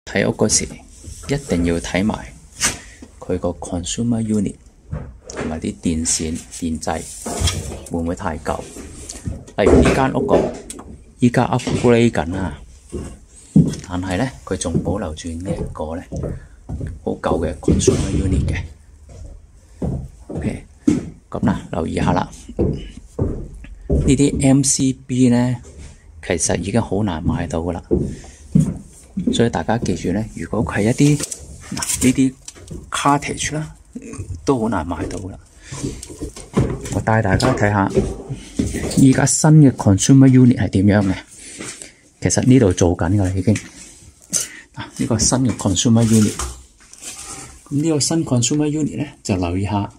睇屋嗰時一定要睇埋佢個 consumer unit 同埋啲電線電掣會唔會太舊。例如呢間屋依家 upgrade 緊啦，但係咧佢仲保留住呢一個咧好舊嘅 consumer unit 嘅。OK， 咁嗱，留意下啦，呢啲 MCB 咧其實已經好難買到噶啦，所以大家記住咧，如果佢係一啲呢啲 cartridge 啦，都好難買到噶啦。我帶大家睇下依家新嘅 consumer unit 係點樣嘅。其實呢度做緊噶啦已經。呢個新嘅 consumer unit， 咁呢個新 consumer unit 咧就留意下，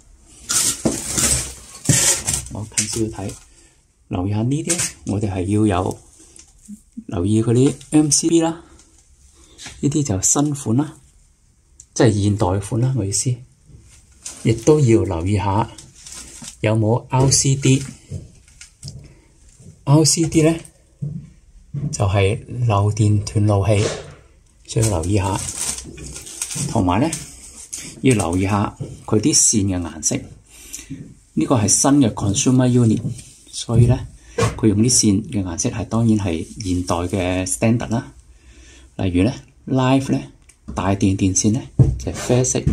我近少少睇，留意下呢啲，我哋係要有留意嗰啲 MCB 啦，呢啲就新款啦，即係現代款啦，我意思，亦都要留意下有冇 LCD 咧就係漏電斷路器，需要留意下，同埋咧要留意下佢啲線嘅顏色。呢個係新嘅 consumer unit， 所以咧佢用啲線嘅顏色係當然係現代嘅 standard 啦。例如咧 live 咧大電線咧就係啡色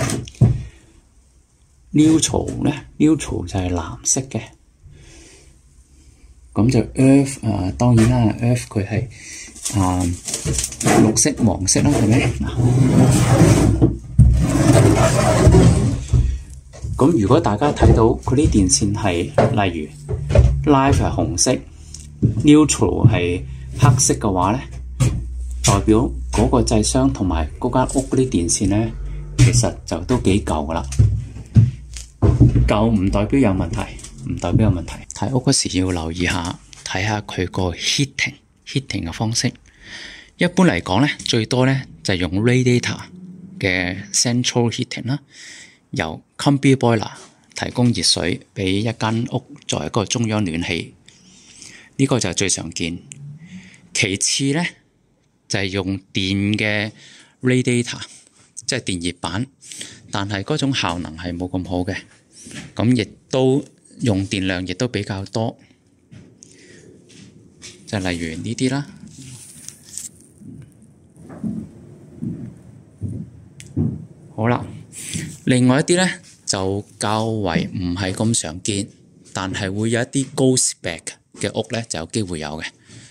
，neutral 咧 neutral 就係藍色嘅。咁就 earth 當然啦 earth 佢係綠色黃色啦，係咪？咁如果大家睇到佢啲電線係例如 live 係紅色 neutral 係黑色嘅話咧，代表嗰個製商同埋嗰間屋嗰啲電線咧，其實就都幾舊噶啦。舊唔代表有問題，唔代表有問題。睇屋嗰時要留意下，睇下佢個 heating 嘅方式。一般嚟講咧，最多咧就係用 radiator 嘅 central heating 啦，由 combi boiler 提供熱水俾一間屋作為一個中央暖氣，呢個就係最常見。其次咧就係用電嘅 radiator， 即係電熱板，但係嗰種效能係冇咁好嘅，咁亦都用電量亦都比較多，就例如呢啲啦。好啦，另外一啲咧就較為唔係咁常見，但係會有一啲高 spec 嘅屋咧就有機會有嘅，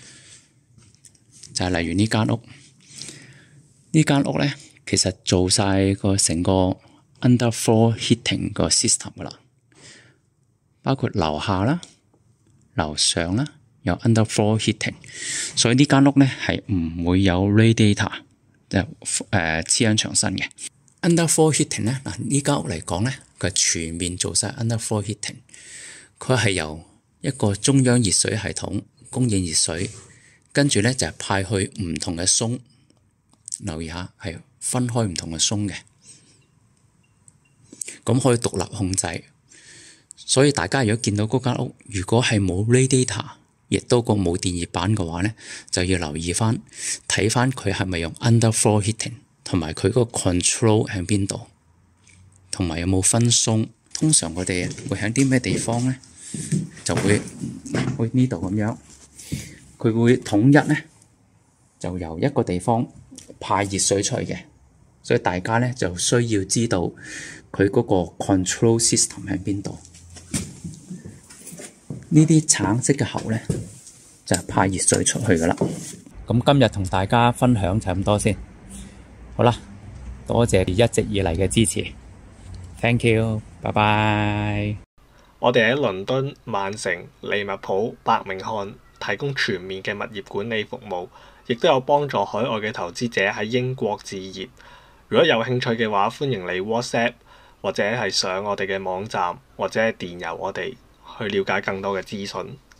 就係例如呢間屋。呢間屋咧其實做晒個成個 underfloor heating 個 system 噶啦，包括樓下啦、樓上啦有 underfloor heating， 所以呢間屋咧係唔會有 radiator 黐喺牆身嘅。underfloor heating 咧，嗱呢間屋嚟講咧，佢係全面做晒 underfloor heating， 佢係由一個中央熱水系統供應熱水，跟住咧就係派去唔同嘅松，留意下係分開唔同嘅松嘅，咁可以獨立控制。所以大家如果見到嗰間屋，如果係冇 radiator， 亦都個冇電熱板嘅話咧，就要留意翻睇翻佢係咪用 underfloor heating。同埋佢嗰個 control 喺邊度，同埋有冇分鬆。通常我哋會喺啲咩地方咧，就會去呢度咁樣，佢會統一咧，就由一個地方派熱水出去嘅。所以大家咧就需要知道佢嗰個 control system 喺邊度。呢啲橙色嘅喉咧就係派熱水出去噶啦。咁今日同大家分享就咁多先。好啦，多謝你一直以嚟嘅支持 ，Thank you， 拜拜。 我哋喺倫敦、曼城、利物浦、伯明翰提供全面嘅物業管理服務，亦都有幫助海外嘅投資者喺英國置業。如果有興趣嘅話，歡迎你 WhatsApp 或者係上我哋嘅網站或者係電郵我哋去了解更多嘅資訊。